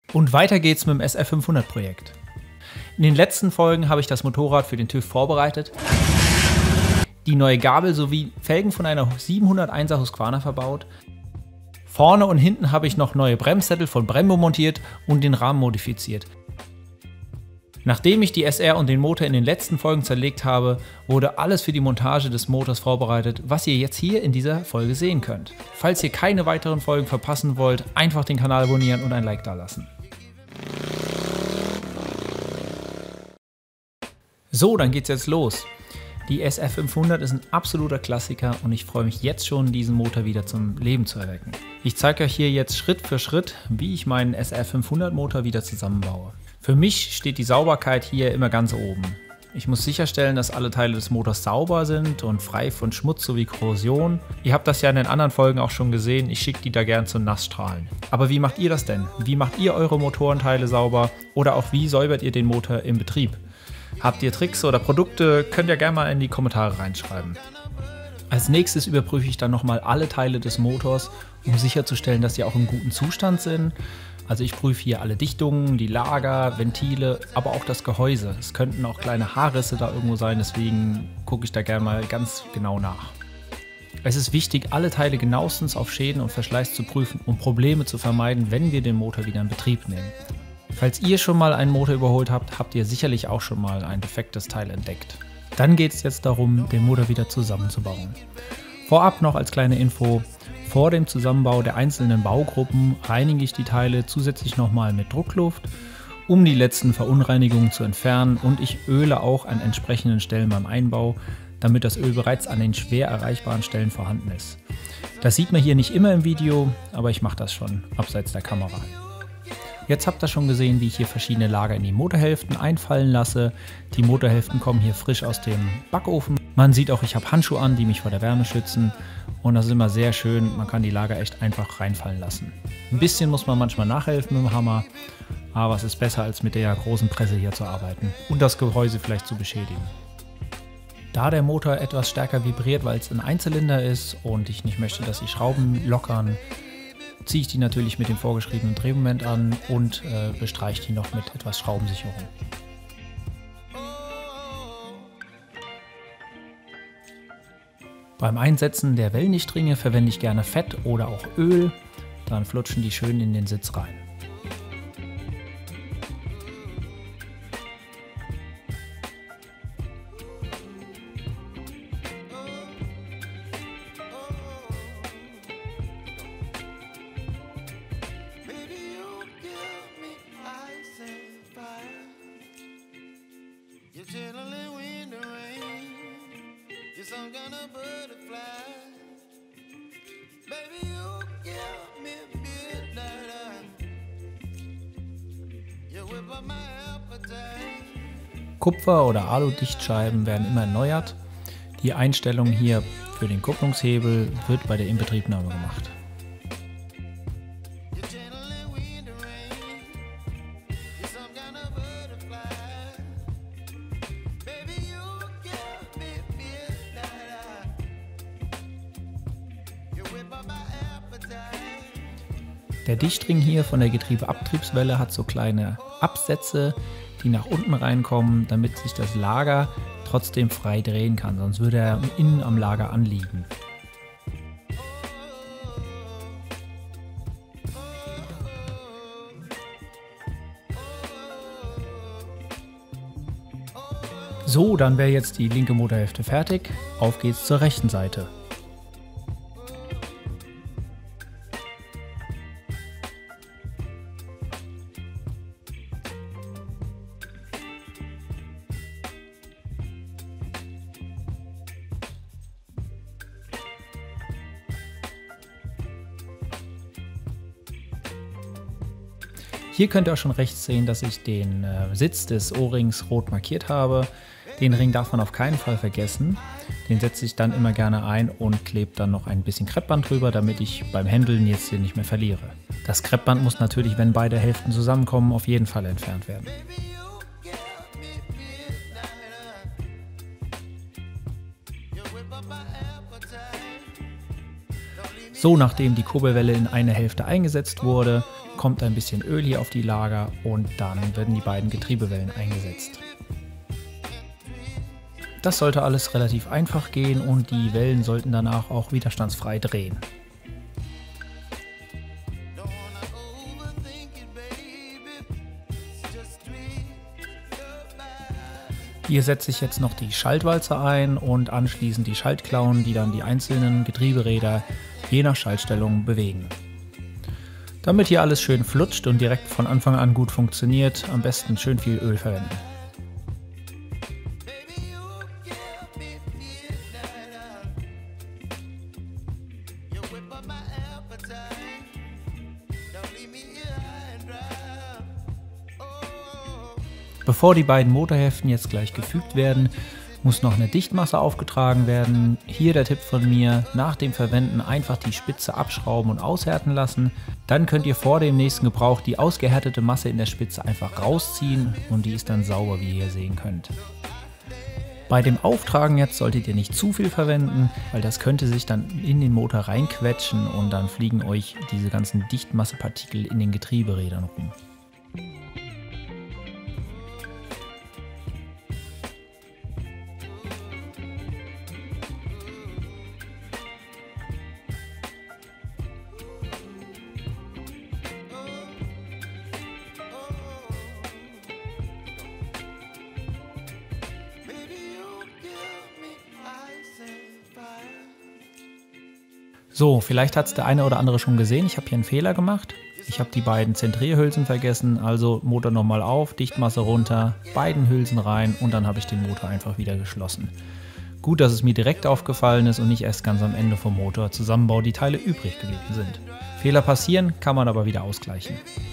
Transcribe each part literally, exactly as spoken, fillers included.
Und weiter geht's mit dem S R fünfhundert Projekt. In den letzten Folgen habe ich das Motorrad für den TÜV vorbereitet, die neue Gabel sowie Felgen von einer siebenhunderteiner Husqvarna verbaut. Vorne und hinten habe ich noch neue Bremssättel von Brembo montiert und den Rahmen modifiziert. Nachdem ich die S R und den Motor in den letzten Folgen zerlegt habe, wurde alles für die Montage des Motors vorbereitet, was ihr jetzt hier in dieser Folge sehen könnt. Falls ihr keine weiteren Folgen verpassen wollt, einfach den Kanal abonnieren und ein Like dalassen. So, dann geht's jetzt los. Die S R fünfhundert ist ein absoluter Klassiker und ich freue mich jetzt schon, diesen Motor wieder zum Leben zu erwecken. Ich zeige euch hier jetzt Schritt für Schritt, wie ich meinen S R fünfhundert Motor wieder zusammenbaue. Für mich steht die Sauberkeit hier immer ganz oben. Ich muss sicherstellen, dass alle Teile des Motors sauber sind und frei von Schmutz sowie Korrosion. Ihr habt das ja in den anderen Folgen auch schon gesehen, ich schicke die da gern zu Nassstrahlen. Aber wie macht ihr das denn? Wie macht ihr eure Motorenteile sauber oder auch wie säubert ihr den Motor im Betrieb? Habt ihr Tricks oder Produkte, könnt ihr gerne mal in die Kommentare reinschreiben. Als nächstes überprüfe ich dann nochmal alle Teile des Motors, um sicherzustellen, dass sie auch in gutem Zustand sind. Also ich prüfe hier alle Dichtungen, die Lager, Ventile, aber auch das Gehäuse. Es könnten auch kleine Haarrisse da irgendwo sein, deswegen gucke ich da gerne mal ganz genau nach. Es ist wichtig, alle Teile genauestens auf Schäden und Verschleiß zu prüfen, um Probleme zu vermeiden, wenn wir den Motor wieder in Betrieb nehmen. Falls ihr schon mal einen Motor überholt habt, habt ihr sicherlich auch schon mal ein defektes Teil entdeckt. Dann geht es jetzt darum, den Motor wieder zusammenzubauen. Vorab noch als kleine Info: Vor dem Zusammenbau der einzelnen Baugruppen reinige ich die Teile zusätzlich nochmal mit Druckluft, um die letzten Verunreinigungen zu entfernen, und ich öle auch an entsprechenden Stellen beim Einbau, damit das Öl bereits an den schwer erreichbaren Stellen vorhanden ist. Das sieht man hier nicht immer im Video, aber ich mache das schon abseits der Kamera. Jetzt habt ihr schon gesehen, wie ich hier verschiedene Lager in die Motorhälften einfallen lasse. Die Motorhälften kommen hier frisch aus dem Backofen. Man sieht auch, ich habe Handschuhe an, die mich vor der Wärme schützen. Und das ist immer sehr schön, man kann die Lager echt einfach reinfallen lassen. Ein bisschen muss man manchmal nachhelfen mit dem Hammer, aber es ist besser, als mit der großen Presse hier zu arbeiten und das Gehäuse vielleicht zu beschädigen. Da der Motor etwas stärker vibriert, weil es ein Einzylinder ist und ich nicht möchte, dass die Schrauben lockern, ziehe ich die natürlich mit dem vorgeschriebenen Drehmoment an und äh, bestreiche die noch mit etwas Schraubensicherung. Beim Einsetzen der Wellnichtringe verwende ich gerne Fett oder auch Öl, dann flutschen die schön in den Sitz rein. Kupfer- oder Alu-Dichtscheiben werden immer erneuert. Die Einstellung hier für den Kupplungshebel wird bei der Inbetriebnahme gemacht. Der Dichtring hier von der Getriebeabtriebswelle hat so kleine Absätze, die nach unten reinkommen, damit sich das Lager trotzdem frei drehen kann, sonst würde er innen am Lager anliegen. So, dann wäre jetzt die linke Motorhälfte fertig. Auf geht's zur rechten Seite. Hier könnt ihr auch schon rechts sehen, dass ich den äh, Sitz des O-Rings rot markiert habe. Den Ring darf man auf keinen Fall vergessen. Den setze ich dann immer gerne ein und klebe dann noch ein bisschen Kreppband drüber, damit ich beim Händeln jetzt hier nicht mehr verliere. Das Kreppband muss natürlich, wenn beide Hälften zusammenkommen, auf jeden Fall entfernt werden. So, nachdem die Kurbelwelle in eine Hälfte eingesetzt wurde, kommt ein bisschen Öl hier auf die Lager und dann werden die beiden Getriebewellen eingesetzt. Das sollte alles relativ einfach gehen und die Wellen sollten danach auch widerstandsfrei drehen. Hier setze ich jetzt noch die Schaltwalze ein und anschließend die Schaltklauen, die dann die einzelnen Getrieberäder je nach Schaltstellung bewegen. Damit hier alles schön flutscht und direkt von Anfang an gut funktioniert, am besten schön viel Öl verwenden. Bevor die beiden Motorhälften jetzt gleich gefügt werden, muss noch eine Dichtmasse aufgetragen werden. Hier der Tipp von mir, nach dem Verwenden einfach die Spitze abschrauben und aushärten lassen. Dann könnt ihr vor dem nächsten Gebrauch die ausgehärtete Masse in der Spitze einfach rausziehen und die ist dann sauber, wie ihr hier sehen könnt. Bei dem Auftragen jetzt solltet ihr nicht zu viel verwenden, weil das könnte sich dann in den Motor reinquetschen und dann fliegen euch diese ganzen Dichtmassepartikel in den Getrieberädern rum. So, vielleicht hat es der eine oder andere schon gesehen, ich habe hier einen Fehler gemacht. Ich habe die beiden Zentrierhülsen vergessen, also Motor nochmal auf, Dichtmasse runter, beiden Hülsen rein und dann habe ich den Motor einfach wieder geschlossen. Gut, dass es mir direkt aufgefallen ist und nicht erst ganz am Ende vom Motorzusammenbau die Teile übrig geblieben sind. Fehler passieren, kann man aber wieder ausgleichen.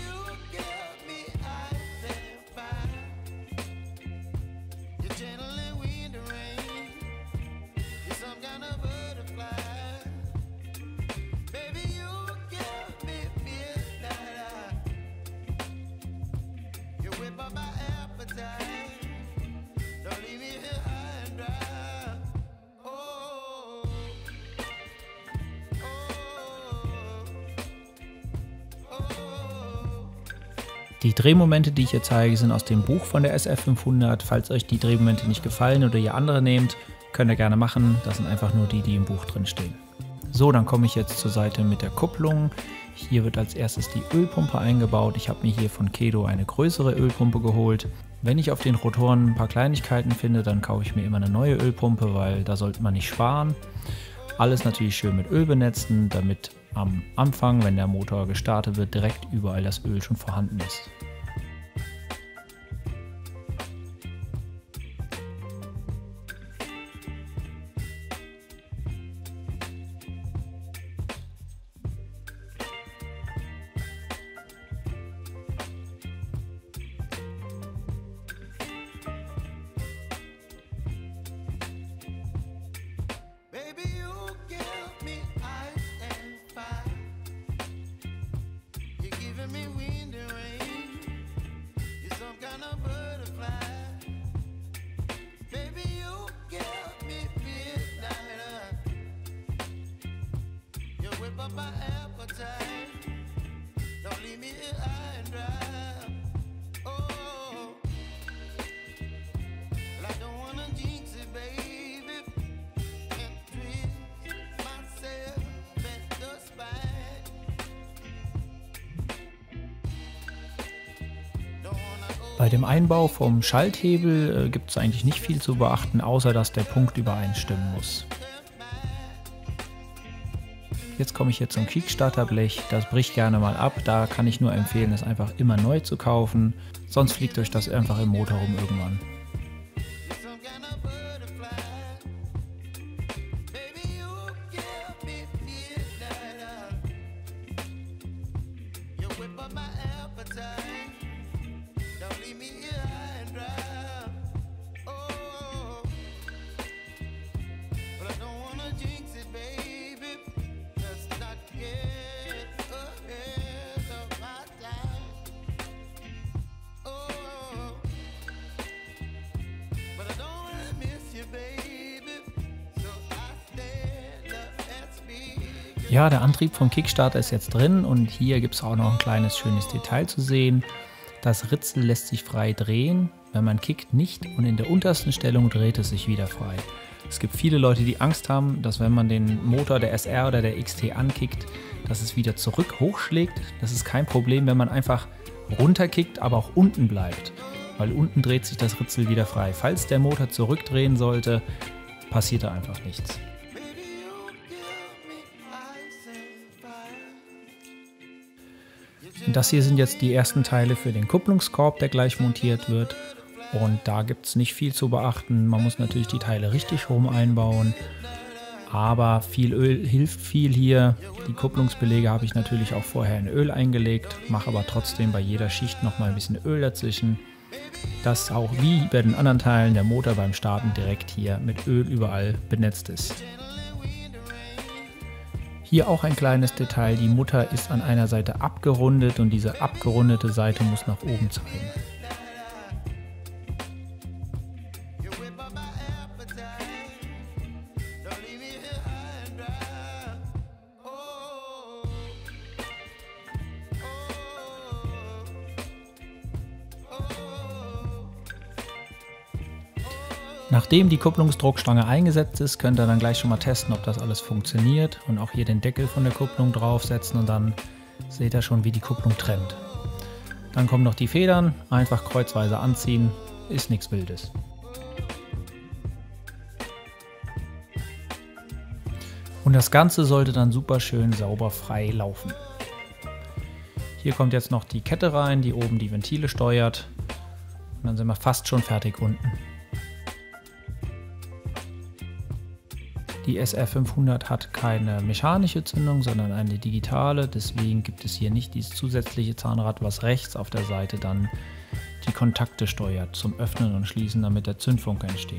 Die Drehmomente, die ich hier zeige, sind aus dem Buch von der S F fünfhundert. Falls euch die Drehmomente nicht gefallen oder ihr andere nehmt, könnt ihr gerne machen. Das sind einfach nur die, die im Buch drin stehen. So, dann komme ich jetzt zur Seite mit der Kupplung. Hier wird als erstes die Ölpumpe eingebaut. Ich habe mir hier von Kedo eine größere Ölpumpe geholt. Wenn ich auf den Rotoren ein paar Kleinigkeiten finde, dann kaufe ich mir immer eine neue Ölpumpe, weil da sollte man nicht sparen. Alles natürlich schön mit Öl benetzen, damit am Anfang, wenn der Motor gestartet wird, direkt überall das Öl schon vorhanden ist. Bei dem Einbau vom Schalthebel äh, gibt es eigentlich nicht viel zu beachten, außer dass der Punkt übereinstimmen muss. Jetzt komme ich hier zum Kickstarterblech, das bricht gerne mal ab, da kann ich nur empfehlen, es einfach immer neu zu kaufen, sonst fliegt euch das einfach im Motor rum irgendwann. Ja, der Antrieb vom Kickstarter ist jetzt drin und hier gibt es auch noch ein kleines schönes Detail zu sehen. Das Ritzel lässt sich frei drehen, wenn man kickt nicht, und in der untersten Stellung dreht es sich wieder frei. Es gibt viele Leute, die Angst haben, dass wenn man den Motor der S R oder der X T ankickt, dass es wieder zurück hochschlägt. Das ist kein Problem, wenn man einfach runterkickt, aber auch unten bleibt, weil unten dreht sich das Ritzel wieder frei. Falls der Motor zurückdrehen sollte, passiert da einfach nichts. Und das hier sind jetzt die ersten Teile für den Kupplungskorb, der gleich montiert wird. Und da gibt es nicht viel zu beachten. Man muss natürlich die Teile richtig rum einbauen. Aber viel Öl hilft viel hier. Die Kupplungsbeläge habe ich natürlich auch vorher in Öl eingelegt, mache aber trotzdem bei jeder Schicht nochmal ein bisschen Öl dazwischen, dass auch wie bei den anderen Teilen der Motor beim Starten direkt hier mit Öl überall benetzt ist. Hier auch ein kleines Detail, die Mutter ist an einer Seite abgerundet und diese abgerundete Seite muss nach oben zeigen. Nachdem die Kupplungsdruckstange eingesetzt ist, könnt ihr dann gleich schon mal testen, ob das alles funktioniert und auch hier den Deckel von der Kupplung draufsetzen und dann seht ihr schon, wie die Kupplung trennt. Dann kommen noch die Federn, einfach kreuzweise anziehen, ist nichts Wildes. Und das Ganze sollte dann super schön sauber frei laufen. Hier kommt jetzt noch die Kette rein, die oben die Ventile steuert und dann sind wir fast schon fertig unten. Die S R fünfhundert hat keine mechanische Zündung, sondern eine digitale, deswegen gibt es hier nicht dieses zusätzliche Zahnrad, was rechts auf der Seite dann die Kontakte steuert zum Öffnen und Schließen, damit der Zündfunke entsteht.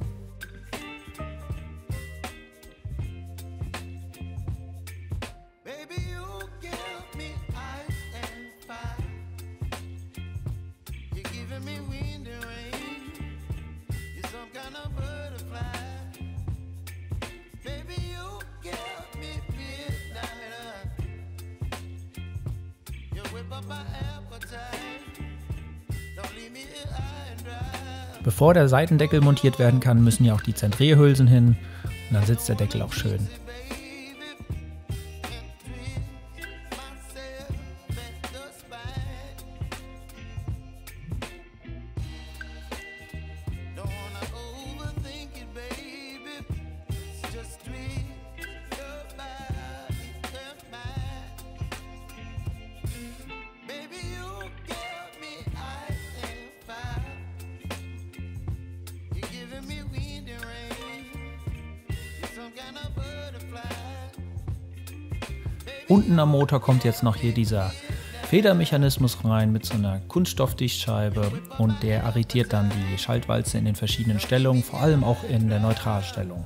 Bevor der Seitendeckel montiert werden kann, müssen ja auch die Zentrierhülsen hin und dann sitzt der Deckel auch schön. Unten am Motor kommt jetzt noch hier dieser Federmechanismus rein mit so einer Kunststoffdichtscheibe und der arretiert dann die Schaltwalze in den verschiedenen Stellungen, vor allem auch in der Neutralstellung.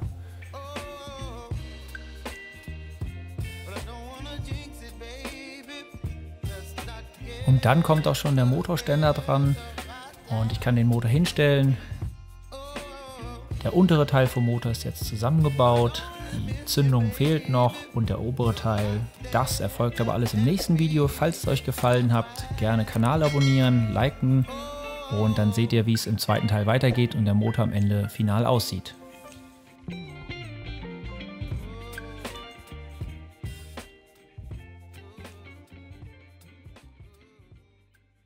Und dann kommt auch schon der Motorständer dran und ich kann den Motor hinstellen. Der untere Teil vom Motor ist jetzt zusammengebaut, die Zündung fehlt noch und der obere Teil, das erfolgt aber alles im nächsten Video. Falls es euch gefallen hat, gerne Kanal abonnieren, liken und dann seht ihr, wie es im zweiten Teil weitergeht und der Motor am Ende final aussieht.